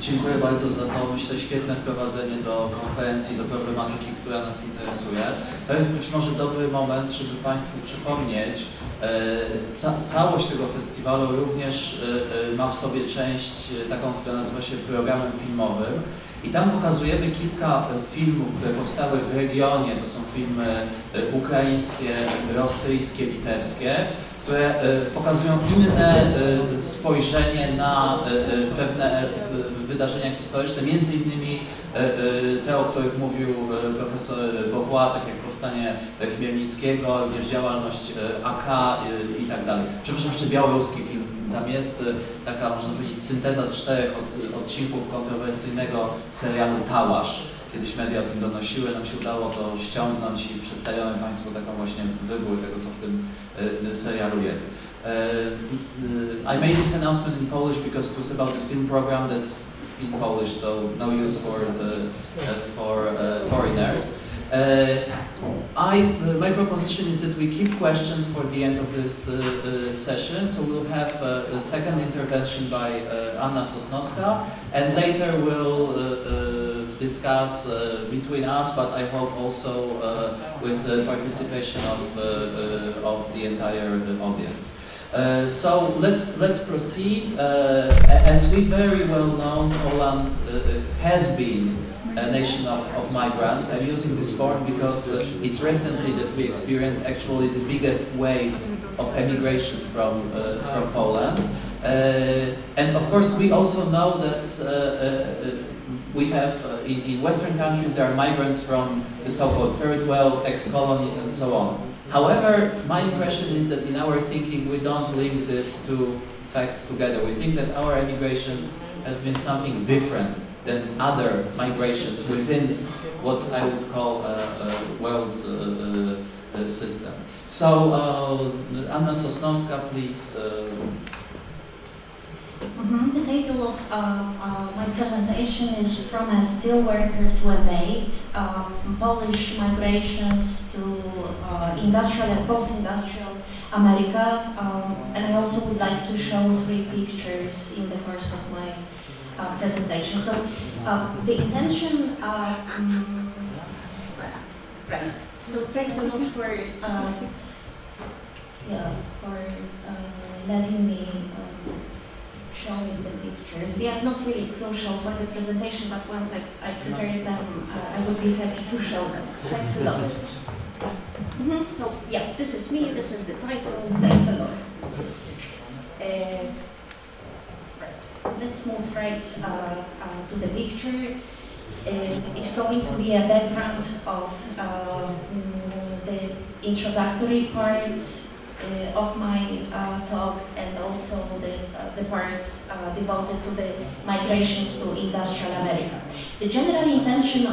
Dziękuję bardzo za to, myślę, świetne wprowadzenie do konferencji, do problematyki, która nas interesuje. To jest być może dobry moment, żeby Państwu przypomnieć, całość tego festiwalu również ma w sobie część taką, która nazywa się programem filmowym. I tam pokazujemy kilka filmów, które powstały w regionie. To są filmy ukraińskie, rosyjskie, litewskie, które pokazują inne spojrzenie na pewne wydarzenia historyczne, między innymi te, o których mówił profesor Wawła, tak jak powstanie Chmielnickiego, również działalność AK i tak dalej. Przepraszam, jeszcze białoruski film. Tam jest taka, można powiedzieć, synteza z 4 odcinków kontrowersyjnego serialu Tałasz. Kiedyś media o tym donosiły, nam się udało to ściągnąć i przedstawiamy Państwu taką właśnie wybór tego, co w tym serialu jest. I made this announcement in Polish because it was about the film program that's in Polish, so no use for foreigners. My proposition is that we keep questions for the end of this session, so we'll have a second intervention by Anna Sosnowska, and later we'll discuss between us, but I hope also with the participation of the entire audience. So let's proceed. As we very well know, Poland has been a nation of migrants. I'm using this form because it's recently that we experienced actually the biggest wave of emigration from Poland. And of course we also know that we have, in Western countries, there are migrants from the so-called Third World, ex-colonies and so on. However, my impression is that in our thinking we don't link these two facts together. We think that our emigration has been something different than other migrations within what I would call a world system. So, Anna Sosnowska, please. The title of my presentation is From a Steelworker to a Maid, Polish Migrations to Industrial and Post-Industrial America, and I also would like to show 3 pictures in the course of my presentation. So the intention, right. So thanks a lot for letting me showing the pictures. They are not really crucial for the presentation, but once I prepared them, I would be happy to show them. Thanks a lot. So yeah, this is me. This is the title. Thanks a lot. Let's move right to the picture. It's going to be a background of the introductory part of my talk, and also the part devoted to the migrations to industrial America. The general intention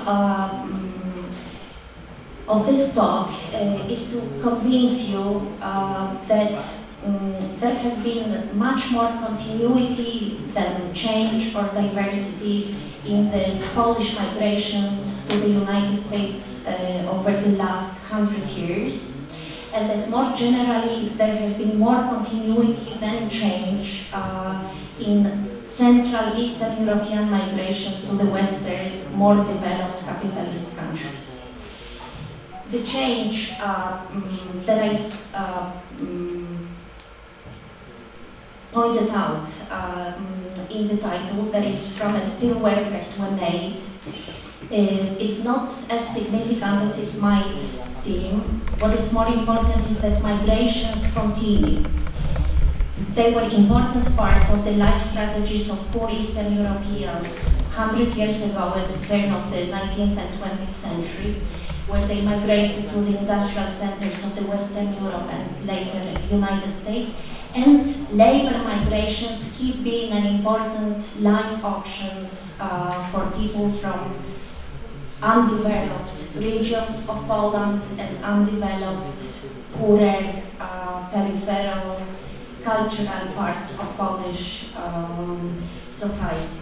of this talk is to convince you that there has been much more continuity than change or diversity in the Polish migrations to the United States over the last 100 years, and that more generally there has been more continuity than change in Central Eastern European migrations to the Western, more developed capitalist countries. The change that I pointed out in the title, that is From a Steelworker to a Maid, is not as significant as it might seem. What is more important is that migrations continue. They were an important part of the life strategies of poor Eastern Europeans 100 years ago at the turn of the 19th and 20th century, where they migrated to the industrial centers of the Western Europe and later United States. And labor migrations keep being an important life options for people from undeveloped regions of Poland and undeveloped, poorer, peripheral, cultural parts of Polish society.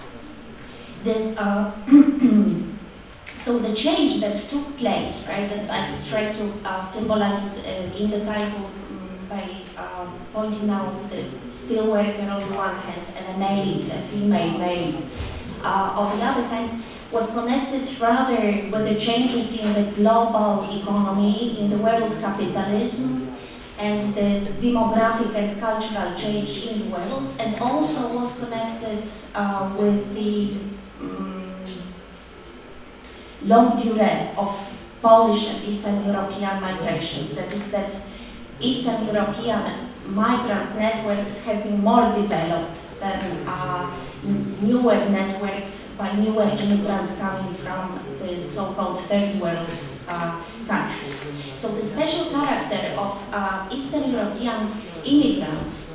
So the change that took place, right, that I tried to symbolize it in the title by pointing out the steel worker on the one hand and a maid, a female maid, on the other hand, was connected rather with the changes in the global economy, in the world capitalism, and the demographic and cultural change in the world, and also was connected with the longue durée of Polish and Eastern European migrations. That is, that Eastern European migrant networks have been more developed than newer networks by newer immigrants coming from the so-called third world countries. So the special character of Eastern European immigrants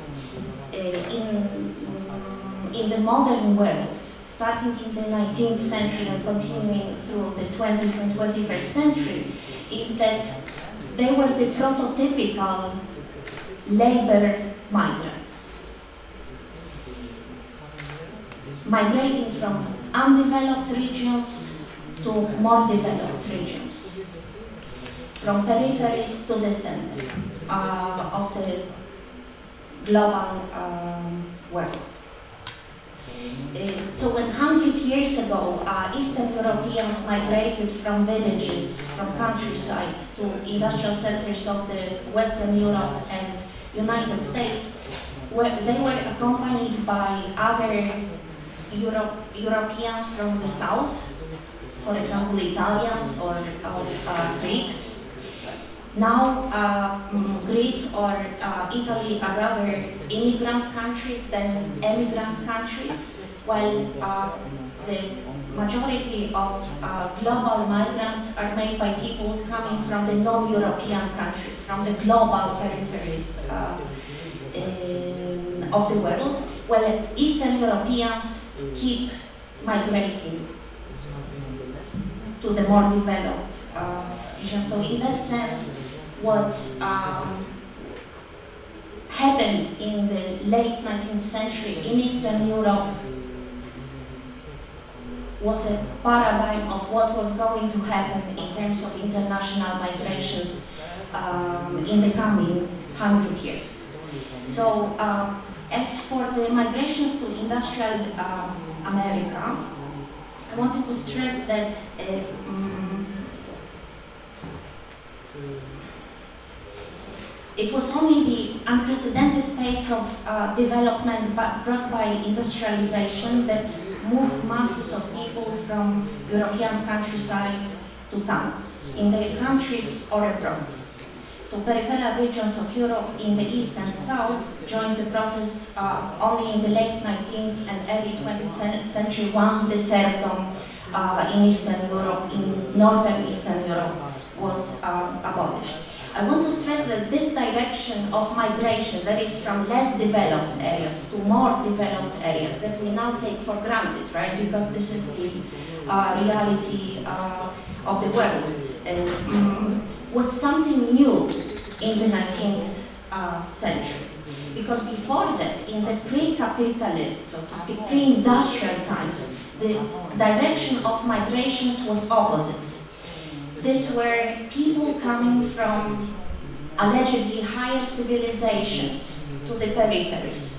in the modern world, starting in the 19th century and continuing through the 20th and 21st century, is that they were the prototypical labor migrants, migrating from undeveloped regions to more developed regions, from peripheries to the center of the global world. So 100 years ago, Eastern Europeans migrated from villages, from countryside to industrial centers of the Western Europe and United States, where they were accompanied by other Europeans from the south, for example, Italians or Greeks. Now, Greece or Italy are rather immigrant countries than emigrant countries, while the majority of global migrants are made by people coming from the non-European countries, from the global peripheries of the world, while Eastern Europeans keep migrating to the more developed regions. So in that sense, what happened in the late 19th century in Eastern Europe was a paradigm of what was going to happen in terms of international migrations in the coming 100 years. So, as for the migrations to industrial America, I wanted to stress that it was only the unprecedented pace of development brought by industrialization that moved masses of people from European countryside to towns, in their countries or abroad. So peripheral regions of Europe in the east and south joined the process only in the late 19th and early 20th century, once the serfdom in Eastern Europe, in northern Eastern Europe, was abolished. I want to stress that this direction of migration, that is from less developed areas to more developed areas, that we now take for granted, right? Because this is the reality of the world, was something new in the 19th century. Because before that, in the pre-capitalist, so to speak, pre-industrial times, the direction of migrations was opposite. These were people coming from allegedly higher civilizations to the peripheries.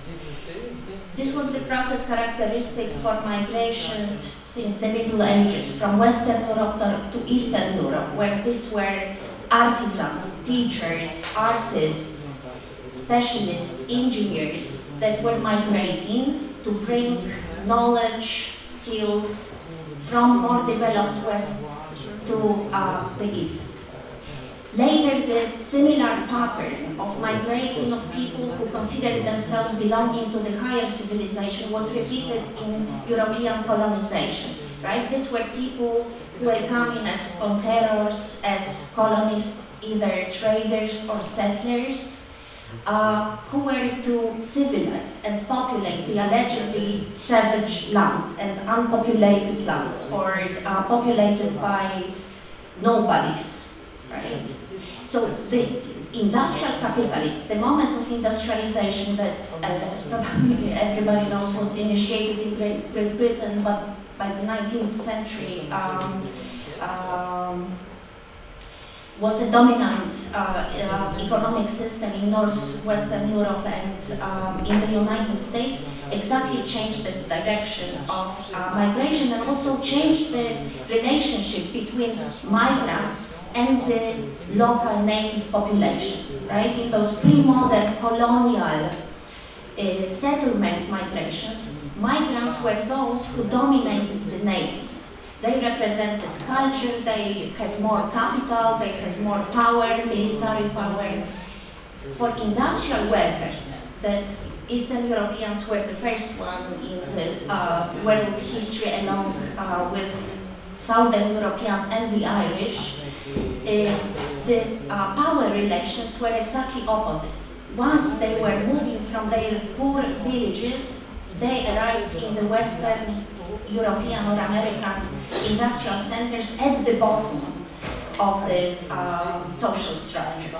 This was the process characteristic for migrations since the Middle Ages, from Western Europe to Eastern Europe, where these were artisans, teachers, artists, specialists, engineers that were migrating to bring knowledge, skills from more developed West to the east. Later, the similar pattern of migrating of people who considered themselves belonging to the higher civilization was repeated in European colonization, right? These were people who were coming as conquerors, as colonists, either traders or settlers, who were to civilize and populate the allegedly savage lands and unpopulated lands, or populated by nobodies, right? So the industrial capitalism, the moment of industrialization that, as probably everybody knows, was initiated in Great Britain, but by the 19th century, was a dominant economic system in northwestern Europe and in the United States, exactly changed this direction of migration, and also changed the relationship between migrants and the local native population, right? In those pre-modern colonial settlement migrations, migrants were those who dominated the natives. They represented culture, they had more capital, they had more power, military power. For industrial workers, that Eastern Europeans were the first one in the world history, along with Southern Europeans and the Irish, the power relations were exactly opposite. Once they were moving from their poor villages, they arrived in the Western European or American industrial centers at the bottom of the social structure.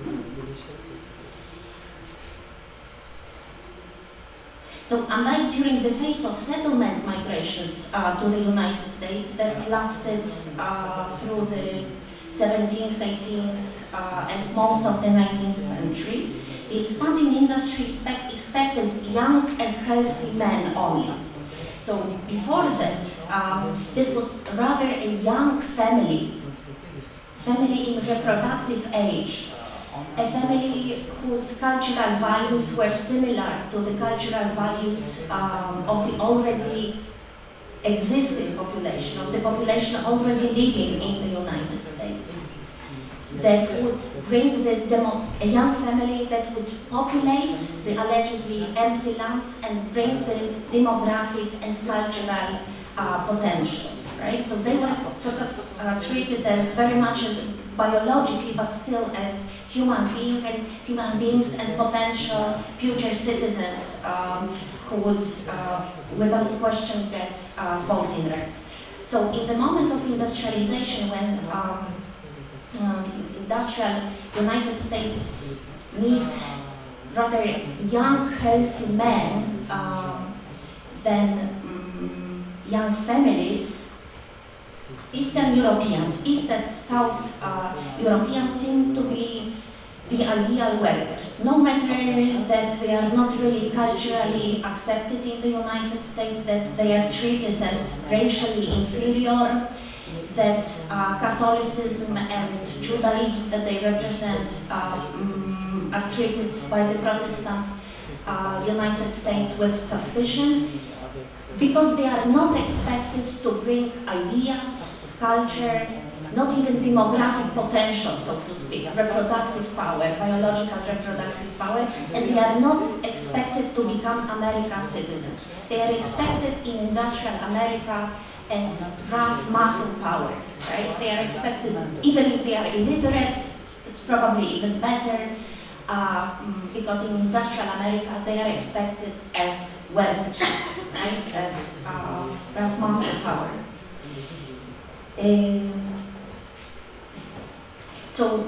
So unlike during the phase of settlement migrations to the United States that lasted through the 17th, 18th, and most of the 19th century, the expanding industry expected young and healthy men only. So before that, this was rather a young family in reproductive age, a family whose cultural values were similar to the cultural values of the already existing population, of the population already living in the United States. That would bring a young family that would populate the allegedly empty lands and bring the demographic and cultural potential, right? So they were sort of treated as very much as biologically, but still as human beings and potential future citizens who would, without question, get voting rights. So in the moment of industrialization, when the industrial United States need rather young, healthy men than young families, Eastern Europeans, East and South Europeans seem to be the ideal workers. No matter that they are not really culturally accepted in the United States, that they are treated as racially inferior, that Catholicism and Judaism that they represent are treated by the Protestant United States with suspicion, because they are not expected to bring ideas, culture, not even demographic potential, so to speak, reproductive power, biological reproductive power, and they are not expected to become American citizens. They are expected in industrial America as rough muscle power, right? They are expected, even if they are illiterate, it's probably even better, because in industrial America they are expected as workers, right? As rough muscle power. So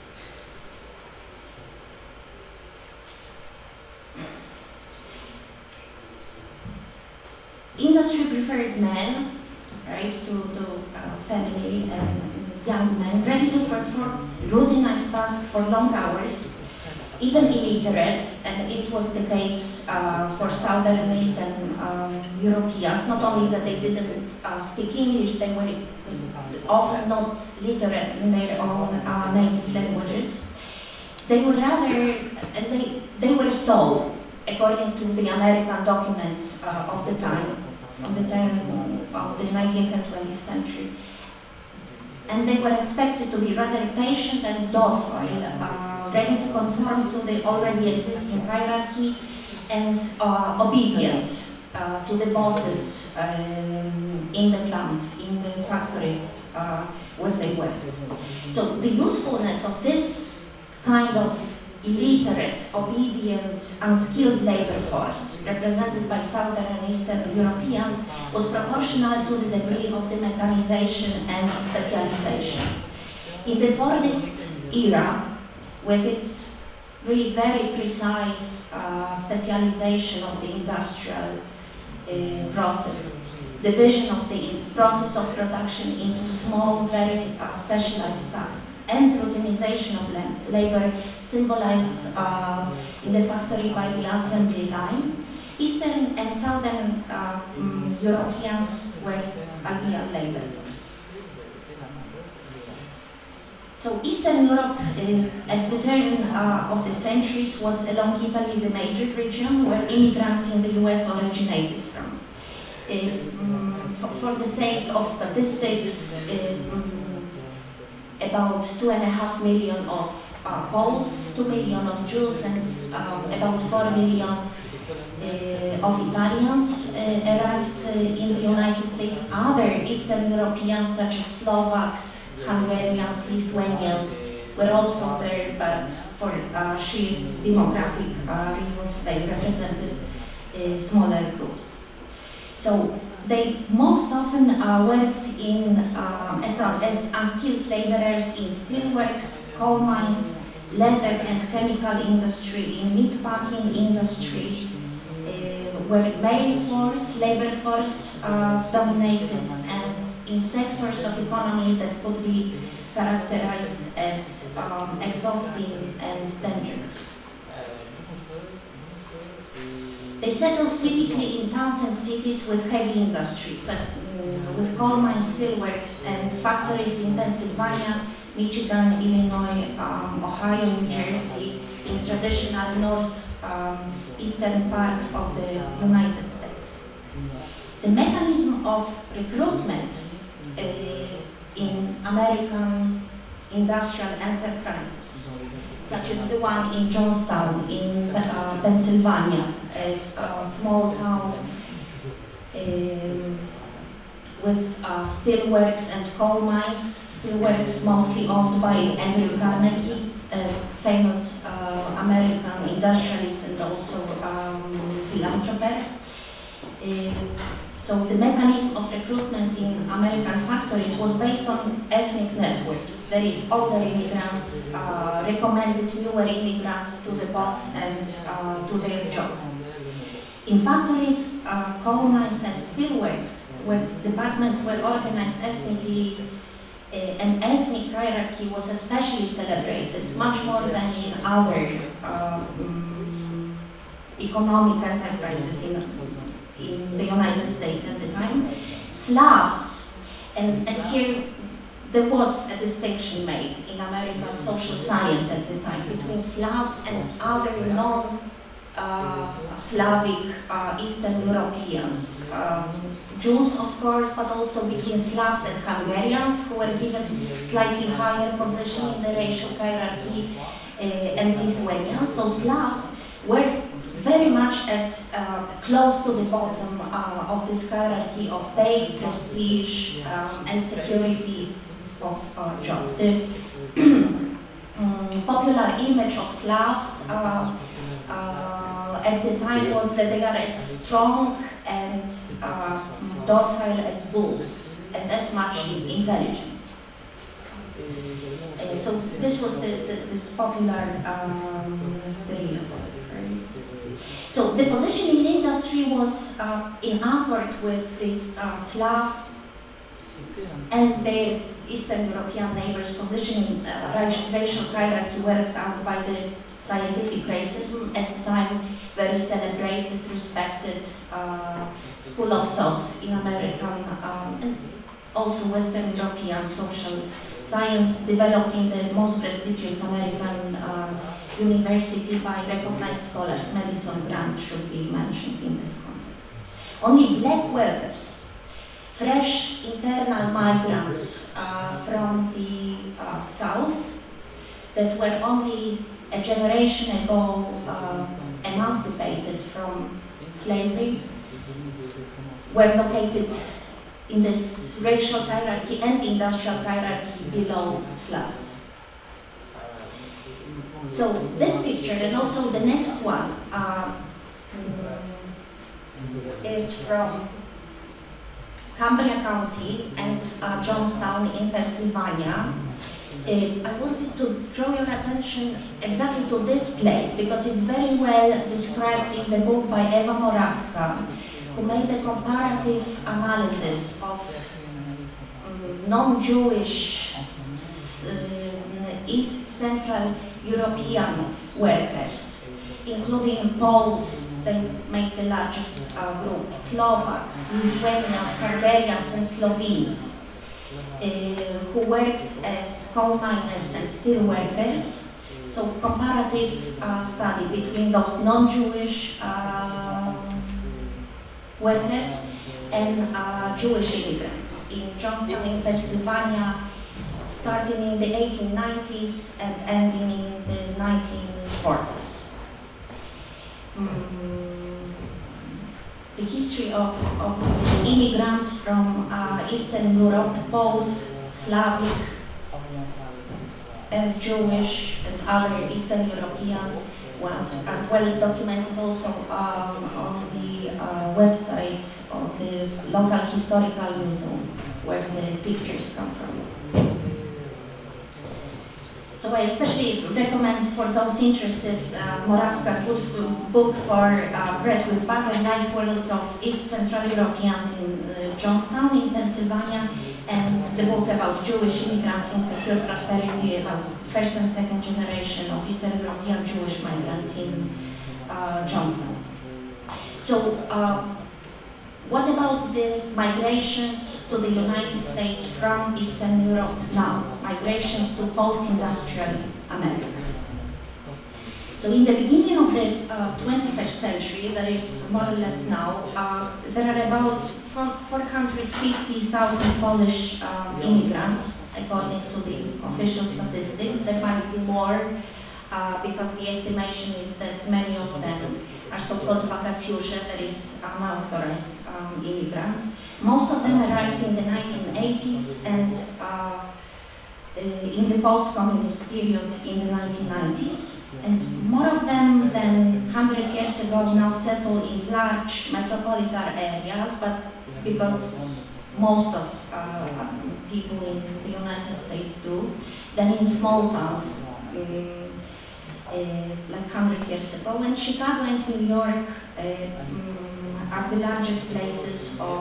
industry preferred men, right, to family and young men, ready to perform routinized tasks for long hours, even illiterate, and it was the case for Southern and Eastern Europeans. Not only that they didn't speak English, they were often not literate in their own native languages. They were rather, and they were so, according to the American documents of the time, of the turn of the 19th and 20th century. And they were expected to be rather patient and docile, ready to conform to the already existing hierarchy, and obedient to the bosses in the plant, in the factories where they worked. So the usefulness of this kind of illiterate, obedient, unskilled labor force, represented by Southern and Eastern Europeans, was proportional to the degree of the mechanization and specialization. In the Fordist era, with its really very precise specialization of the industrial process, division of the process of production into small, very specialized tasks, and routinization of labor symbolized in the factory by the assembly line. Eastern and Southern Europeans were ideal labor force. So Eastern Europe at the turn of the centuries was along Italy the major region where immigrants in the US originated from. For the sake of statistics, about 2.5 million of Poles, 2 million of Jews, and about 4 million of Italians arrived in the United States. Other Eastern Europeans such as Slovaks, Hungarians, Lithuanians were also there, but for sheer demographic reasons they represented smaller groups. So they most often worked in as unskilled laborers in steelworks, coal mines, leather and chemical industry, in meatpacking industry, where male force, labor force dominated, and in sectors of economy that could be characterized as exhausting and dangerous. They settled typically in towns and cities with heavy industries, with coal mines, steelworks, and factories in Pennsylvania, Michigan, Illinois, Ohio, New Jersey, in traditional northeastern part of the United States. The mechanism of recruitment in American industrial enterprises, such as the one in Johnstown in Pennsylvania, a small town with steelworks and coal mines. Steelworks mostly owned by Andrew Carnegie, a famous American industrialist and also philanthropist. So the mechanism of recruitment in American factories was based on ethnic networks. That is, older immigrants recommended newer immigrants to the boss and to their job. In factories, coal mines and steelworks, where departments were organized ethnically, an ethnic hierarchy was especially celebrated, much more than in other economic enterprises in the United States at the time. Slavs, and here there was a distinction made in American social science at the time between Slavs and other non-Slavic Eastern Europeans. Jews, of course, but also between Slavs and Hungarians, who were given slightly higher position in the racial hierarchy, and Lithuanians. So Slavs were very much at close to the bottom of this hierarchy of pay, prestige, and security of job. The popular image of Slavs at the time was that they are as strong and docile as bulls, and as much intelligent. So this was this popular stereotype. So the position in industry was in accord with the Slavs and their Eastern European neighbors' position in racial hierarchy worked out by the scientific racism, at the time very celebrated, respected school of thought in American and also Western European social science, developed in the most prestigious American university by recognized scholars. Madison Grant should be mentioned in this context. Only black workers, fresh internal migrants from the South that were only a generation ago emancipated from slavery, were located in this racial hierarchy and industrial hierarchy below Slavs. So this picture, and also the next one, is from Cambria County and Johnstown in Pennsylvania. I wanted to draw your attention exactly to this place because it's very well described in the book by Eva Morawska, who made a comparative analysis of non-Jewish East Central European workers, including Poles, they make the largest group, Slovaks, Lithuanians, Hungarians, and Slovenes, who worked as coal miners and steel workers. So comparative study between those non-Jewish workers and Jewish immigrants in Johnstown, in Pennsylvania, starting in the 1890s and ending in the 1940s. The history of the immigrants from Eastern Europe, both Slavic and Jewish and other Eastern European ones, are well documented also on the website of the local historical museum where the pictures come from. So I especially recommend for those interested Morawska's good book for Bread with Butter, Life Worlds of East Central Europeans in Johnstown in Pennsylvania, and the book about Jewish immigrants in secure prosperity, about first and second generation of Eastern European Jewish migrants in Johnstown. So what about the migrations to the United States from Eastern Europe now, migrations to post-industrial America? So in the beginning of the 21st century, that is more or less now, there are about 450,000 Polish immigrants, according to the official statistics. There might be more, because the estimation is that many of them are so-called vacatiosze, that is unauthorized immigrants. Most of them arrived in the 1980s and in the post-communist period in the 1990s. And more of them than 100 years ago now settle in large metropolitan areas, but because most of people in the United States do, than in small towns. Like 100 years ago, and Chicago and New York are the largest places of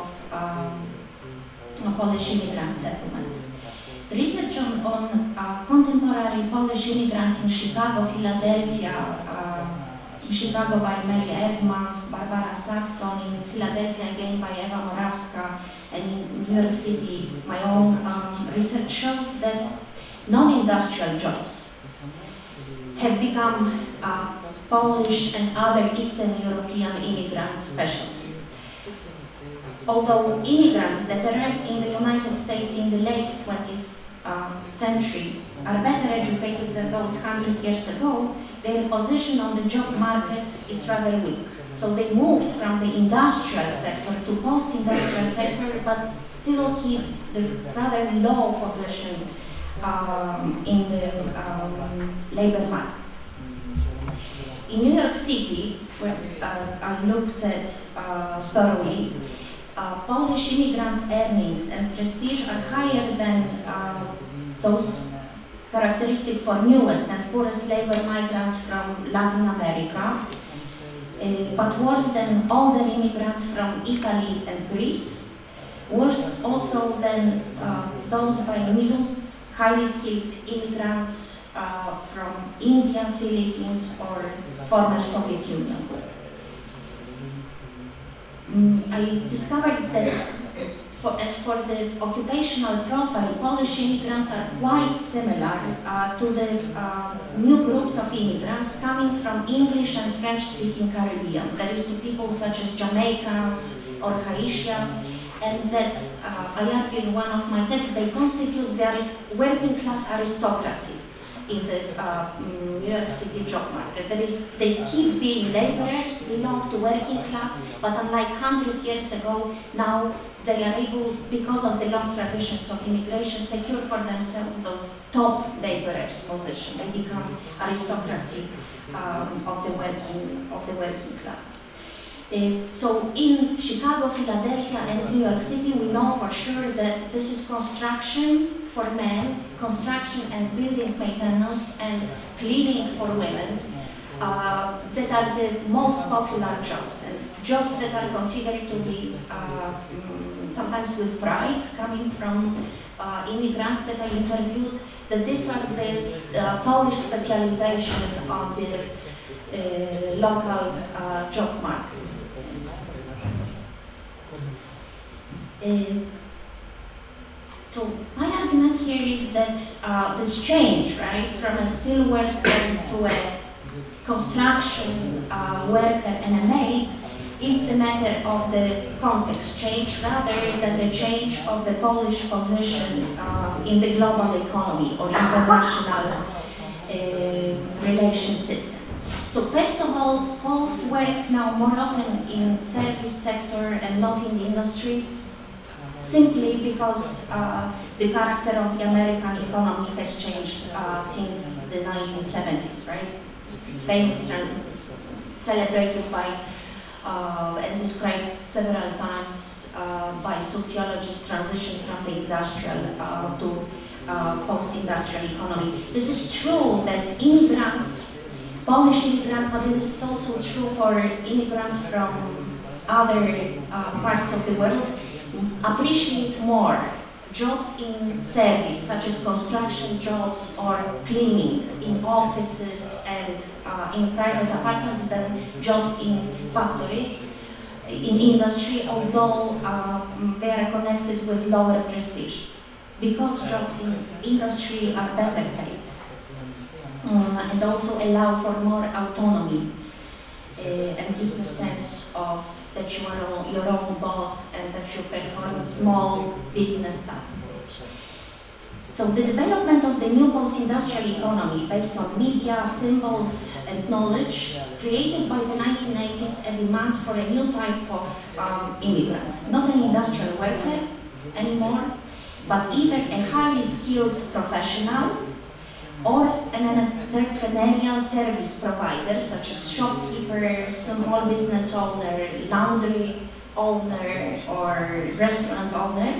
Polish immigrant settlement. The research on contemporary Polish immigrants in Chicago, Philadelphia, in Chicago by Mary Erdmans, Barbara Saxon, in Philadelphia again by Eva Morawska, and in New York City, my own research shows that non-industrial jobs have become Polish and other Eastern European immigrants' specialty. Although immigrants that arrived in the United States in the late 20th century are better educated than those 100 years ago, their position on the job market is rather weak. So they moved from the industrial sector to post-industrial sector, but still keep the rather low position in the labor market. In New York City, where I looked at thoroughly, Polish immigrants' earnings and prestige are higher than those characteristic for newest and poorest labor migrants from Latin America, but worse than older immigrants from Italy and Greece, worse also than those by new highly skilled immigrants from India, Philippines, or former Soviet Union. I discovered that as for the occupational profile, Polish immigrants are quite similar to the new groups of immigrants coming from English and French-speaking Caribbean. That is, to people such as Jamaicans or Haitians, and that I argue in one of my texts, they constitute the working class aristocracy in the New York City job market. That is, they keep being laborers, belong to working class, but unlike 100 years ago, now they are able, because of the long traditions of immigration, secure for themselves those top laborers' position. They become aristocracy of the working class. So in Chicago, Philadelphia, and New York City, we know for sure that this is construction for men, construction and building maintenance, and cleaning for women that are the most popular jobs, and jobs that are considered to be sometimes with pride, coming from immigrants that I interviewed, that these are the Polish specialization on the local job market. So my argument here is that this change, right, from a steel worker to a construction worker and a maid is the matter of the context change rather than the change of the Polish position in the global economy or international relation system. So first of all, Poles work now more often in service sector and not in the industry, simply because the character of the American economy has changed since the 1970s, right? This famous trend celebrated by and described several times by sociologists, transition from the industrial to post-industrial economy. This is true that immigrants, Polish immigrants, but it is also true for immigrants from other parts of the world, appreciate more jobs in service, such as construction jobs or cleaning in offices and in private apartments, than jobs in factories, in industry, although they are connected with lower prestige, because jobs in industry are better paid and also allow for more autonomy and gives a sense of that you are your own boss and that you perform small business tasks. So the development of the new post-industrial economy based on media, symbols and knowledge created by the 1980s a demand for a new type of immigrant, not an industrial worker anymore, but either a highly skilled professional or an entrepreneurial service provider, such as shopkeeper, small business owner, laundry owner, or restaurant owner.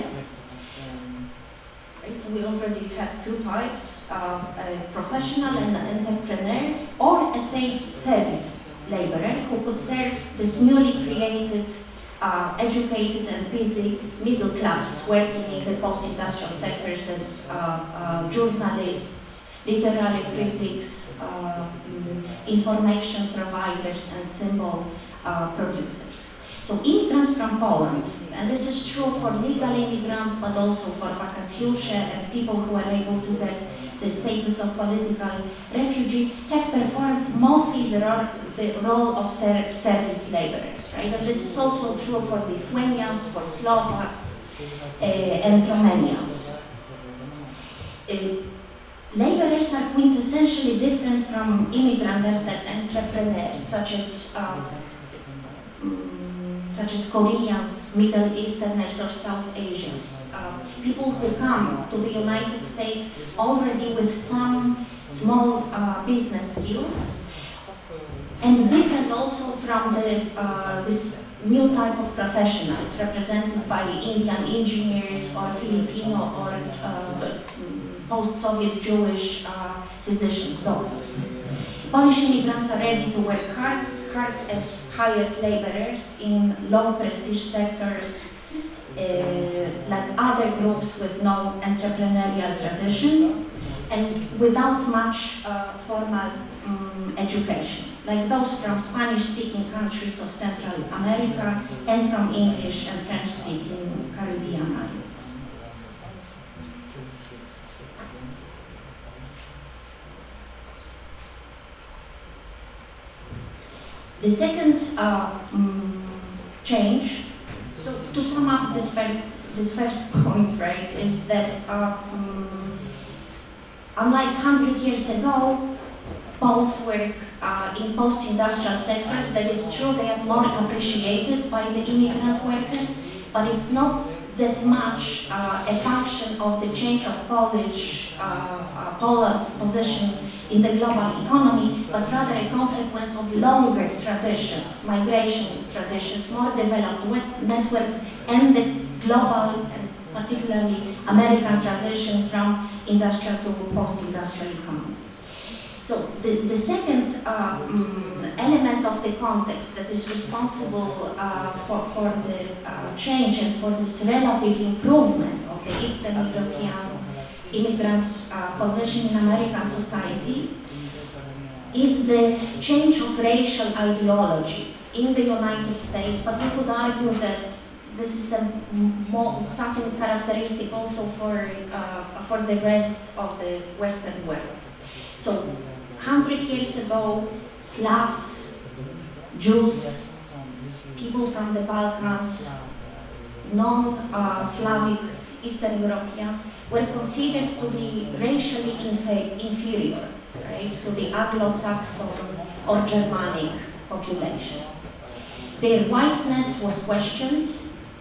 Right, so we already have two types, a professional and an entrepreneur, or a service laborer who could serve this newly created, educated and busy middle classes working in the post-industrial sectors as journalists, literary critics, information providers and symbol producers. So immigrants from Poland, and this is true for legal immigrants but also for vacatiosze and people who are able to get the status of political refugee, have performed mostly the role of service laborers, right? And this is also true for Lithuanians, for Slovaks and Romanians. Laborers are quintessentially different from immigrant entrepreneurs, such as Koreans, Middle Easterners, or South Asians. People who come to the United States already with some small business skills, and different also from this new type of professionals represented by Indian engineers or Filipino or post-Soviet Jewish physicians, doctors. Polish immigrants are ready to work hard as hired laborers in low prestige sectors, like other groups with no entrepreneurial tradition and without much formal education, like those from Spanish-speaking countries of Central America and from English and French-speaking Caribbean islands. The second change, so to sum up this first point, right, is that unlike 100 years ago, Poles work in post-industrial sectors. That is true, they are more appreciated by the immigrant workers, but it's not that much a function of the change of Poland's position in the global economy, but rather a consequence of longer traditions, migration traditions, more developed networks, and the global and particularly American transition from industrial to post-industrial economy. So the second element of the context that is responsible for the change and for this relative improvement of the Eastern European immigrants' position in American society is the change of racial ideology in the United States, but we could argue that this is something characteristic also for the rest of the Western world. So, 100 years ago, Slavs, Jews, people from the Balkans, non-Slavic Eastern Europeans were considered to be racially inferior, right, to the Anglo-Saxon or Germanic population. Their whiteness was questioned,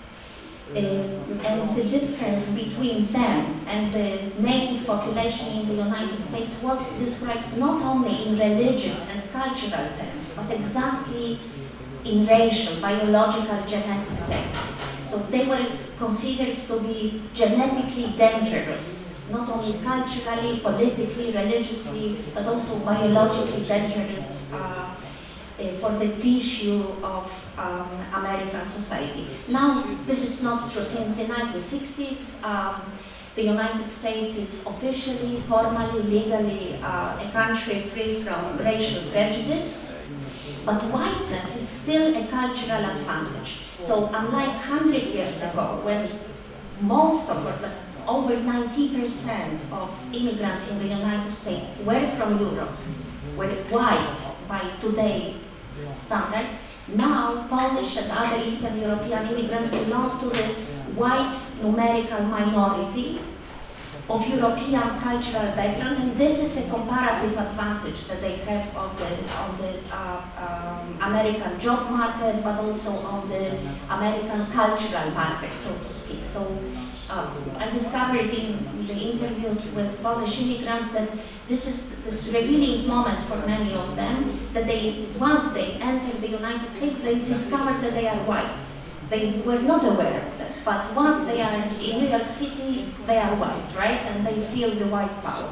and the difference between them and the native population in the United States was described not only in religious and cultural terms, but exactly in racial, biological, genetic terms. So they were considered to be genetically dangerous, not only culturally, politically, religiously, but also biologically dangerous for the tissue of American society. Now, this is not true. Since the 1960s, the United States is officially, formally, legally a country free from racial prejudice, but whiteness is still a cultural advantage. So unlike 100 years ago, when most of, over 90% of immigrants in the United States were from Europe, were white by today standards, now Polish and other Eastern European immigrants belong to the white numerical minority of European cultural background, and this is a comparative advantage that they have on the American job market, but also on the American cultural market, so to speak. So I discovered in the interviews with Polish immigrants that this is this revealing moment for many of them, that once they enter the United States, they discover that they are white. They were not aware of that, but once they are in New York City, they are white, right? And they feel the white power.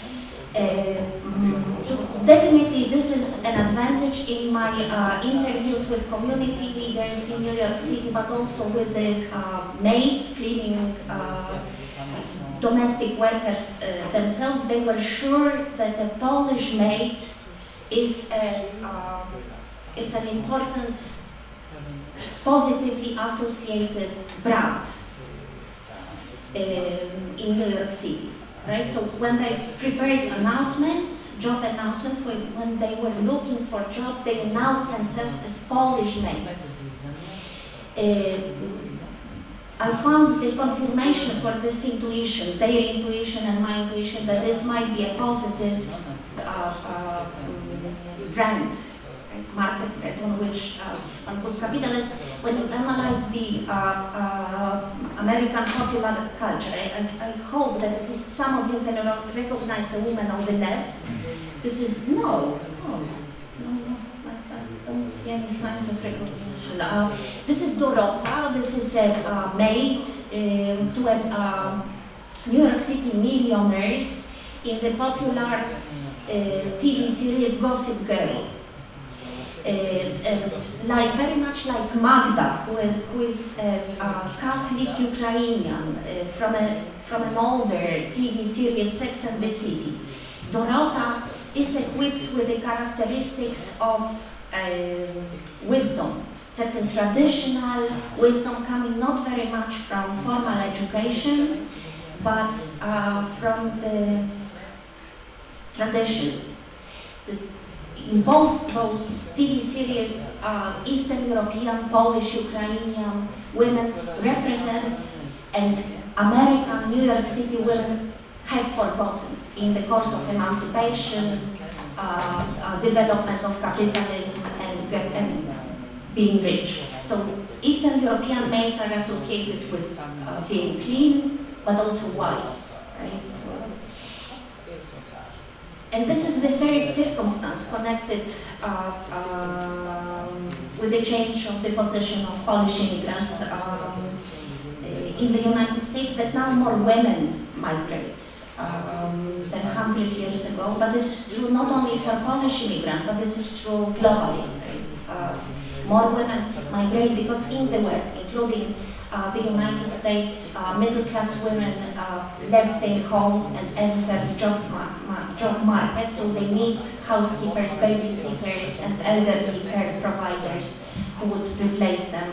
So definitely this is an advantage in my interviews with community leaders in New York City, but also with the maids cleaning domestic workers themselves. They were sure that a Polish maid is an important, positively associated brand in New York City, right? So when they prepared announcements, job announcements, when they were looking for a job, they announced themselves as Polish maids. I found the confirmation for this intuition, their intuition and my intuition, that this might be a positive brand, market brand on which one could capitalize. When you analyze the American popular culture, I hope that at least some of you can recognize a woman on the left. This is, no, I don't see any signs of recognition. This is Dorota. This is a maid to a New York City millionaires in the popular TV series Gossip Girl. And like very much like Magda, who is a Catholic Ukrainian from an older TV series Sex and the City. Dorota is equipped with the characteristics of wisdom, certain traditional wisdom coming not very much from formal education, but from the tradition. In both those TV series, Eastern European, Polish, Ukrainian women represent, and American New York City women have forgotten in the course of emancipation, development of capitalism, and being rich. So Eastern European maids are associated with being clean, but also wise, right? So, and this is the third circumstance connected with the change of the position of Polish immigrants in the United States, that now more women migrate than 100 years ago. But this is true not only for Polish immigrants, but this is true globally. Right? more women migrate because in the West, including the United States, middle-class women left their homes and entered the job market, so they need housekeepers, babysitters, and elderly care providers who would replace them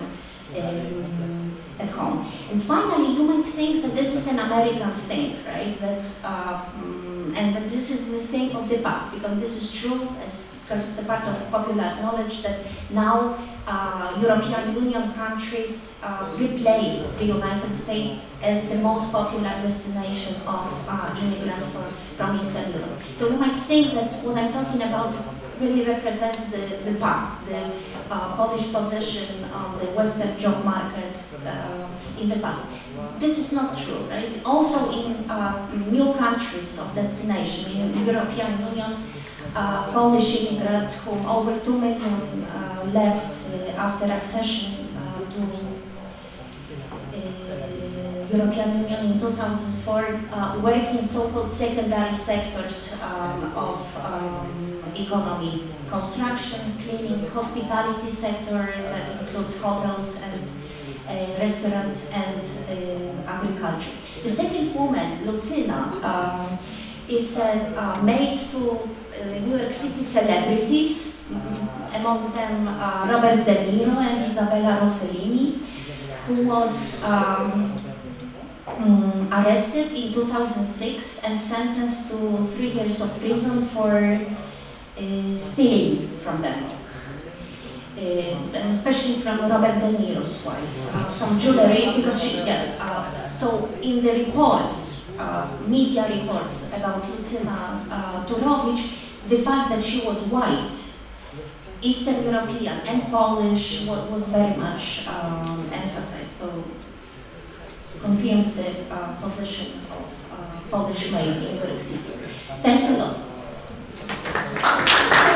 at home. And finally, you might think that this is an American thing, right? And that this is the thing of the past, because this is true, because it's a part of popular knowledge that now European Union countries replaced the United States as the most popular destination of immigrants from Eastern Europe. So you might think that what I'm talking about really represents the past, the Polish position on the Western job market in the past. This is not true, right? Also in new countries of destination, in European Union, Polish immigrants, whom over 2 million left after accession to European Union in 2004, work in so-called secondary sectors of economy: construction, cleaning, hospitality sector that includes hotels and restaurants and agriculture. The second woman, Lucyna, is married to New York City celebrities, among them Robert De Niro and Isabella Rossellini, who was arrested in 2006 and sentenced to 3 years of prison for stealing from them. And especially from Robert De Niro's wife, some jewelry, because she, so in the reports, media reports about Lucyna Turowicz, the fact that she was white, Eastern European and Polish was very much emphasized, so confirmed the position of Polish maid in New York City. Thanks a lot.